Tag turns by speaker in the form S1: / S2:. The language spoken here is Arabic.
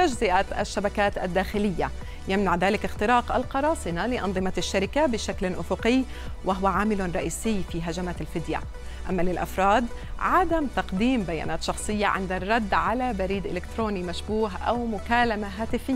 S1: وتجزئة الشبكات الداخلية. يمنع ذلك اختراق القراصنة لأنظمة الشركة بشكل أفقي، وهو عامل رئيسي في هجمات الفدية. أما للأفراد، عدم تقديم بيانات شخصية عند الرد على بريد إلكتروني مشبوه أو مكالمة هاتفية.